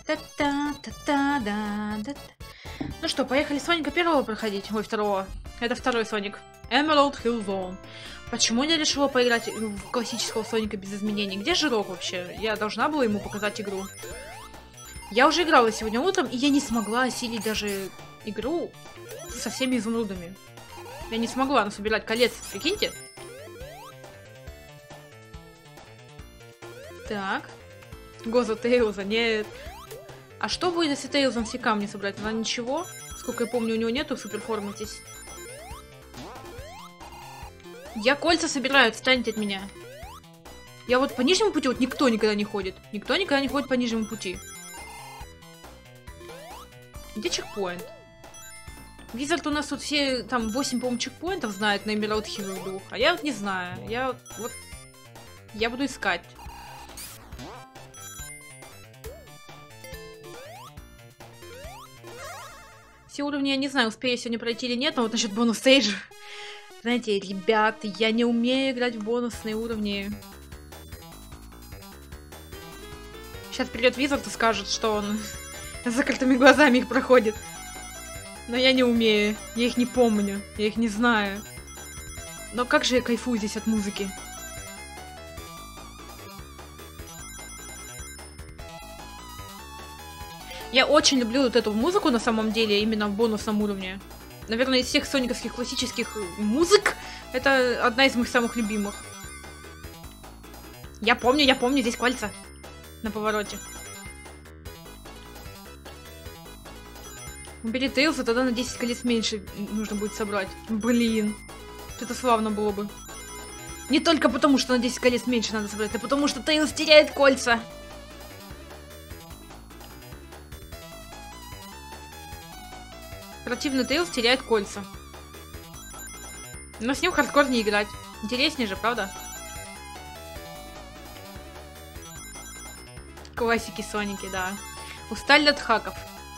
Та-та-та-та-да-да. Ну что, поехали Соника первого проходить? Ой, второго. Это второй Соник. Emerald Hill Zone. Почему я решила поиграть в классического Соника без изменений? Где Жирок вообще? Я должна была ему показать игру. Я уже играла сегодня утром, и я не смогла осилить даже игру со всеми изумрудами. Я не смогла насобирать колец, прикиньте. Так. Гоза Тейлза, нет. А что будет, если Тейлзом все камни собрать? Она ничего? Сколько я помню, у него нету суперформы здесь. Я кольца собираю, отстаньте от меня. Я вот по нижнему пути вот никто никогда не ходит. Никто никогда не ходит по нижнему пути. Где чекпоинт? Визард у нас тут все, там, 8, по-моему, чекпоинтов знает на Emerald Hill 2. А я вот не знаю. Я вот... Я буду искать. Все уровни я не знаю, успею я сегодня пройти или нет, но вот насчет бонус-стейджа. Знаете, ребята, я не умею играть в бонусные уровни. Сейчас придет Визард и скажет, что он с закрытыми глазами их проходит. Но я не умею, я их не помню, я их не знаю. Но как же я кайфую здесь от музыки. Я очень люблю вот эту музыку на самом деле, именно в бонусном уровне. Наверное, из всех сониковских классических музык, это одна из моих самых любимых. Я помню, здесь кольца на повороте. Убери Тейлса, тогда на 10 колец меньше нужно будет собрать. Блин, это славно было бы. Не только потому, что на 10 колец меньше надо собрать, а потому что Тейлс теряет кольца. Противный Тейлс теряет кольца. Но с ним хардкор не играть. Интереснее же, правда? Классики Соники, да. Устали от хаков.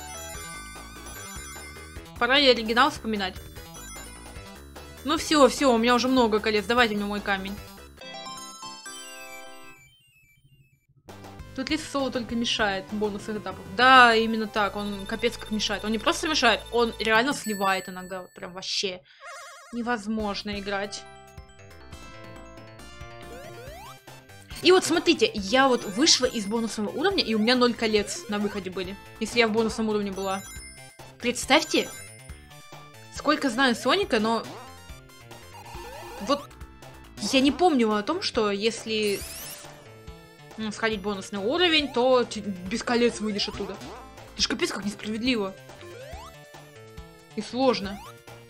Пора и оригинал вспоминать. Ну все, у меня уже много колец. Давайте мне мой камень. Тут лист соло только мешает бонусных этапов. Да, именно так. Он капец как мешает. Он не просто мешает, он реально сливает иногда. Вот прям вообще невозможно играть. И вот смотрите, я вот вышла из бонусного уровня, и у меня 0 колец на выходе были. Если я в бонусном уровне была. Представьте, сколько знаю Соника, но... Вот я не помню о том, что если... сходить в бонусный уровень, то без колец выйдешь оттуда. Это ж капец как несправедливо. И сложно.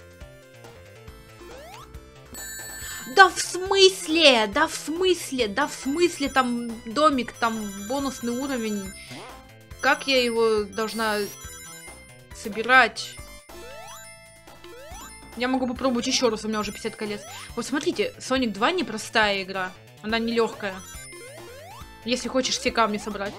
Да в смысле? Да в смысле? Да в смысле? Там домик, там бонусный уровень. Как я его должна собирать? Я могу попробовать еще раз, у меня уже 50 колец. Вот смотрите, Sonic 2 непростая игра. Она нелегкая. Если хочешь все камни собрать.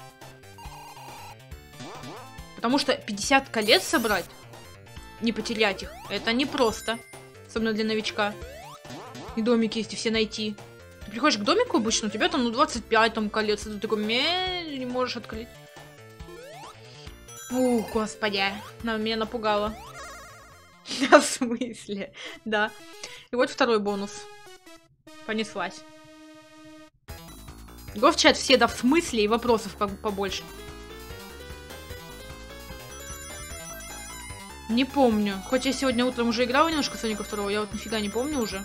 Потому что 50 колец собрать, не потерять их, это непросто. Особенно для новичка. И домики есть, и все найти. Ты приходишь к домику обычно, у тебя там, 25 там колец, и ты такой, не можешь открыть. Ух, господи, меня напугало. Да, в смысле? Да. И вот второй бонус. Понеслась. Го в чат все, да, в смысле, и вопросов побольше. Не помню. Хоть я сегодня утром уже играла немножко Соника 2, я вот нифига не помню уже.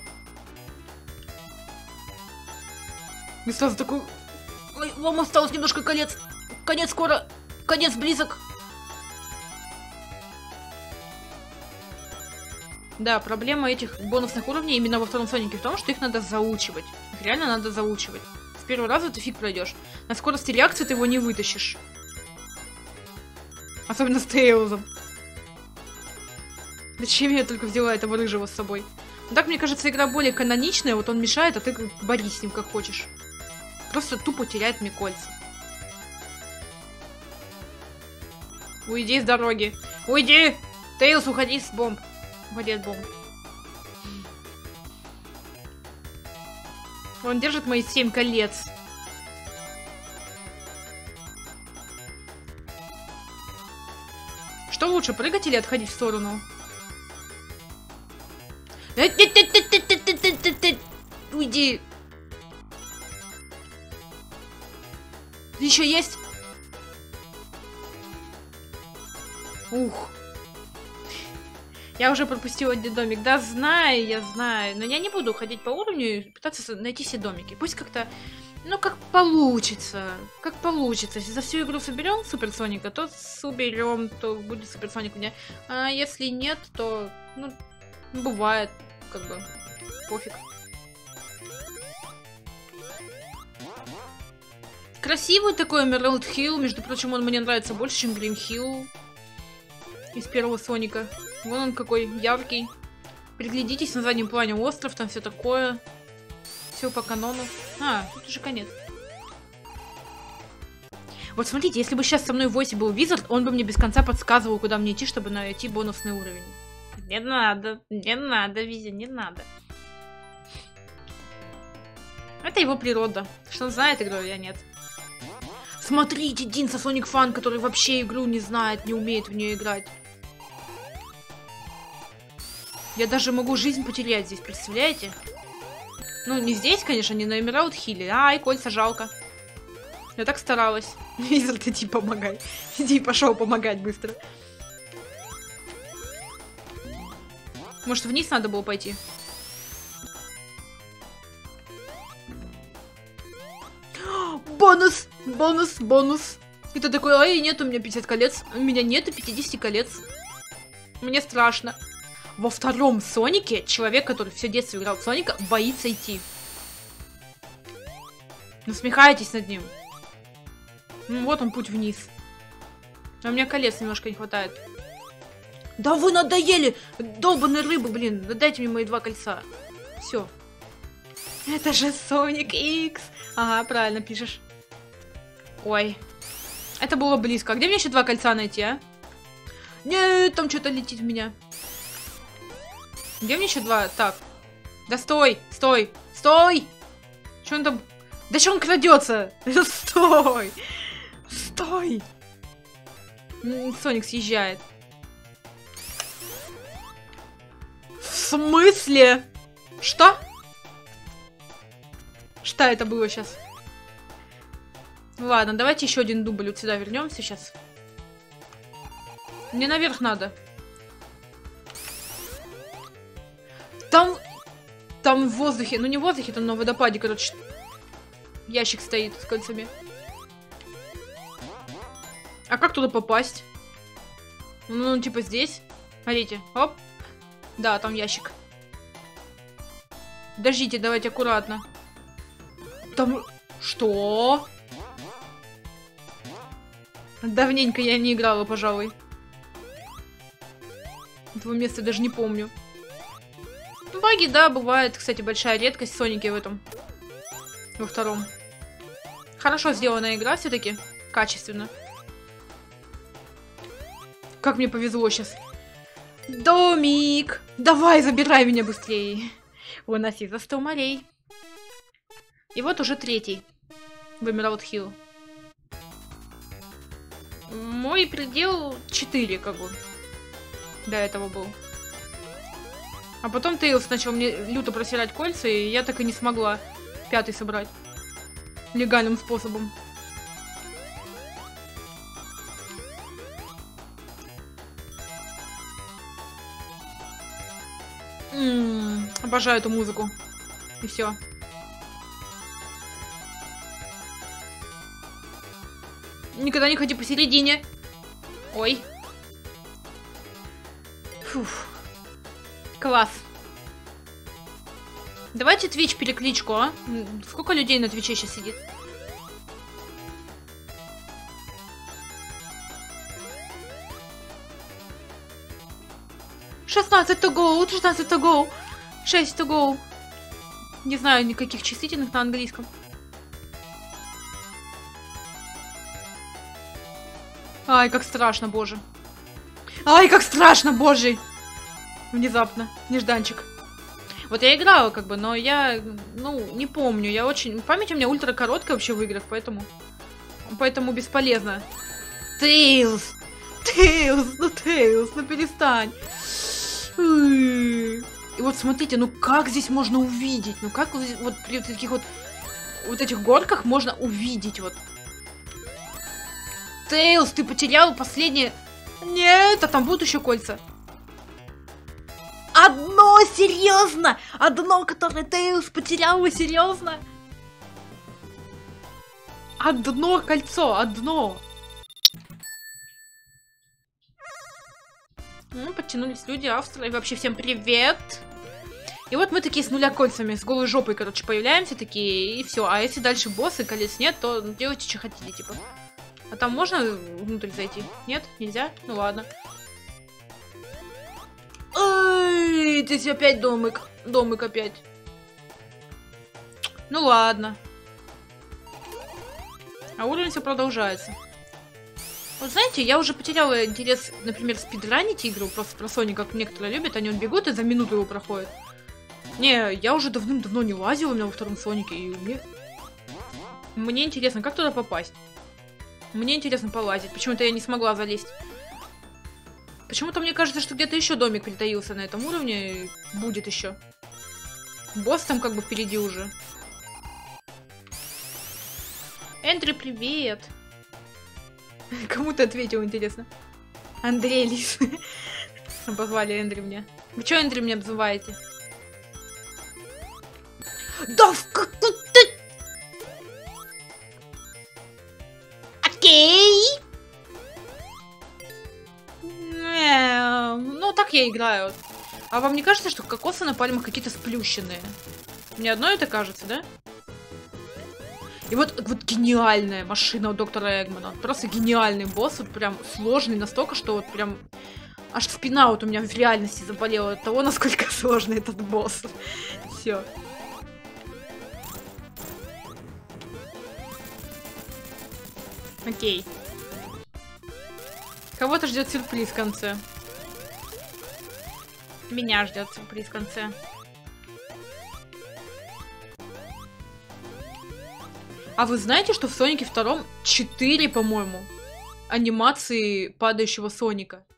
И сразу такой... Ой, вам осталось немножко колец. Конец скоро. Конец близок. Да, проблема этих бонусных уровней именно во втором Сонике в том, что их надо заучивать. Их реально надо заучивать. С первого раза ты фиг пройдешь. На скорости реакции ты его не вытащишь. Особенно с Тейлзом. Зачем я только взяла этого рыжего с собой? Ну, так, мне кажется, игра более каноничная. Вот он мешает, а ты борись с ним как хочешь. Просто тупо теряет мне кольца. Уйди с дороги. Уйди! Тейлз, уходи с бомб. Уходи от бомб. Он держит мои 7 колец. Что лучше, прыгать или отходить в сторону? Уйди. Еще есть? Ух. Я уже пропустила один домик. Да, знаю, я знаю. Но я не буду ходить по уровню и пытаться найти все домики. Пусть как-то, ну, как получится. Как получится. Если за всю игру соберем Супер Соника, то соберем, то будет Супер Соник у меня. А если нет, то, ну, бывает, как бы, пофиг. Красивый такой Emerald Hill. Между прочим, он мне нравится больше, чем Green Hill из первого Соника. Вон он какой яркий. Приглядитесь, на заднем плане остров, там все такое. Все по канону. А, тут уже конец. Вот смотрите, если бы сейчас со мной в войсе был Визард, он бы мне без конца подсказывал, куда мне идти, чтобы найти бонусный уровень. Не надо, Визя, не надо. Это его природа. Что он знает игру, я нет. Смотрите, Динса Соник Фан, который вообще игру не знает, не умеет в нее играть. Я даже могу жизнь потерять здесь, представляете? Ну, не здесь, конечно, не на Emerald Hill. Ай, кольца жалко. Я так старалась. Визард, иди помогай. Иди, пошел помогать быстро. Может, вниз надо было пойти? Бонус! Бонус! Бонус! И ты такой, ай, нет у меня 50 колец. У меня нету 50 колец. Мне страшно. Во втором Сонике человек, который все детство играл в Соника, боится идти. Насмехаетесь над ним. Ну, вот он, путь вниз. А у меня колец немножко не хватает. Да вы надоели! Долбаные рыбы, блин. Дайте мне мои 2 кольца. Все. Это же Соник Икс. Ага, правильно пишешь. Ой. Это было близко. А где мне еще 2 кольца найти, а? Нет, там что-то летит в меня. Где мне еще 2? Так. Да стой! Стой! Стой! Че он там? Да что он крадется? Стой! Стой! Соник съезжает. В смысле? Что? Что это было сейчас? Ладно, давайте еще один дубль вот сюда вернемся сейчас. Мне наверх надо. Там в воздухе, ну не в воздухе, там на водопаде, короче, ящик стоит с кольцами. А как туда попасть? Ну, типа здесь. Смотрите, оп. Да, там ящик. Подождите, давайте аккуратно. Там... Что? Давненько я не играла, пожалуй. Этого места даже не помню. Баги, да, бывает. Кстати, большая редкость в Сонике в этом. Во втором. Хорошо сделанная игра все-таки. Качественно. Как мне повезло сейчас. Домик! Давай, забирай меня быстрее. Выноси за 100 морей. И вот уже 3-й. В Emerald Hill. Мой предел 4, как бы. До этого был. А потом Тейлс начал мне люто просирать кольца, и я так и не смогла 5-й собрать. Легальным способом. Обожаю эту музыку. И все. Никогда не ходи посередине. Ой. Фух. Класс. Давайте Twitch перекличку, а? Сколько людей на Твиче сейчас сидит? «16 to go, 16 to go, 6 to go». Не знаю никаких числительных на английском. Ай, как страшно, боже. Ай, как страшно, боже. Внезапно, нежданчик. Вот я играла, как бы, но я, ну, не помню. Я очень... Память у меня ультра короткая вообще в играх, поэтому бесполезно. Тейлз! Тейлз, ну перестань. И вот смотрите, ну как здесь можно увидеть? Ну как вот при таких вот этих горках можно увидеть вот. Тейлз, ты потерял последнее... Нет, а там будут еще кольца. Одно, серьезно! Одно, которое Тейлз потерял, вы серьезно? Одно кольцо, одно. Ну, подтянулись люди, Австралия. Вообще всем привет. И вот мы такие с нуля кольцами, с голой жопой, короче, появляемся такие, и все. А если дальше боссы, колец нет, то делайте, что хотите, типа. А там можно внутрь зайти? Нет? Нельзя? Ну ладно. Ой, здесь опять домик. Домик опять. Ну ладно. А уровень все продолжается. Вот знаете, я уже потеряла интерес, например, спидранить игру, просто про Соника, как некоторые любят, они вот бегут и за минуту его проходят. Не, я уже давным-давно не лазила у меня во втором Сонике, и мне интересно, как туда попасть. Мне интересно полазить, почему-то я не смогла залезть. Почему-то мне кажется, что где-то еще домик притаился на этом уровне, и будет еще. Босс там как бы впереди уже. Эндри, привет! Кому ты ответил, интересно? Андрей Лис. Позвали Эндри мне. Вы что Эндри меня обзываете? Да как ты... Окей! Ну, так я играю. А вам не кажется, что кокосы на пальмах какие-то сплющенные? Мне одно это кажется, да? И вот гениальная машина у доктора Эггмана. Просто гениальный босс. Вот прям сложный настолько, что вот прям... Аж спина вот у меня в реальности заболела от того, насколько сложный этот босс. Все. Окей. Кого-то ждет сюрприз в конце. Меня ждет сюрприз в конце. А вы знаете, что в Сонике 2 4, по-моему, анимации падающего Соника?